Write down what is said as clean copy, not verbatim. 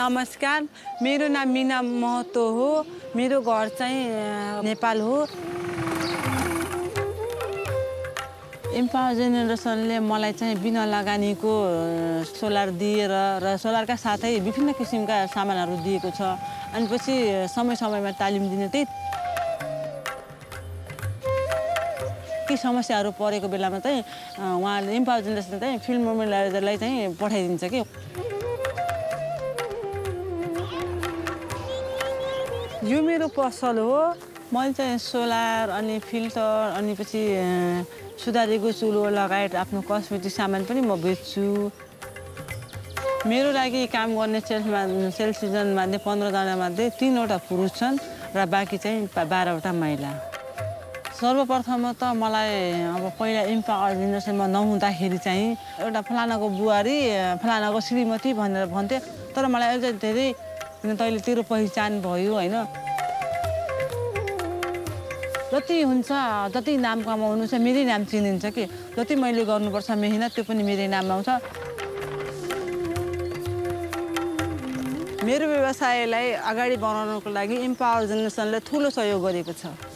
नमस्कार, मेरो नाम मीना महतो हो। मेरो घर चाहिँ नेपाल हो। एम्पावर जेनेरेसनले मलाई चाहिँ बिना लगानीको सोलर दिएर र सोलरका साथै विभिन्न किसिमका सामानहरू दिएको छ। अनि पछि समय-समयमा तालिम दिने त्यही के समस्याहरू परेको बेलामा चाहिँ उहाँले एम्पावर जेनेरेसन चाहिँ फिल्ड मोबिलाइजरलाई चाहिँ पठाइदिन्छ के। यो मेरो पसल हो। मैले चाहिँ सोलर अनि फिल्टर अनि पछि सुधारेको चुलो लगायत आफ्नो कस्मेटिक सामान पनि म बेच्छु। मेरो लागि काम गर्ने सेल्स सिजनमा 15 जना मध्ये 3 वटा पुरुष छन् र बाँकी चाहिँ 12 वटा महिला। सर्वप्रथम त मलाई अब पहिला एम्पावर जेनेरेसनमा नहुँदाखेरि चाहिँ एउटा फलानाको बुहारी फलानाको श्रीमती भनेर भन्थे। तर मलाई अझ धेरै तैँले तेरो पहिचान भयो हैन। जति हुन्छ जति नाम कमाउनु छ मेरै नाम चिनिन्छ के। जति मैले गर्नुपर्छ मेहनत त्यो पनि मेरै नाममा आउँछ। मेरो व्यवसायलाई अगाडि बढाउनको लागि एम्पावर जेनेरेसनले ठुलो सहयोग गरेको छ।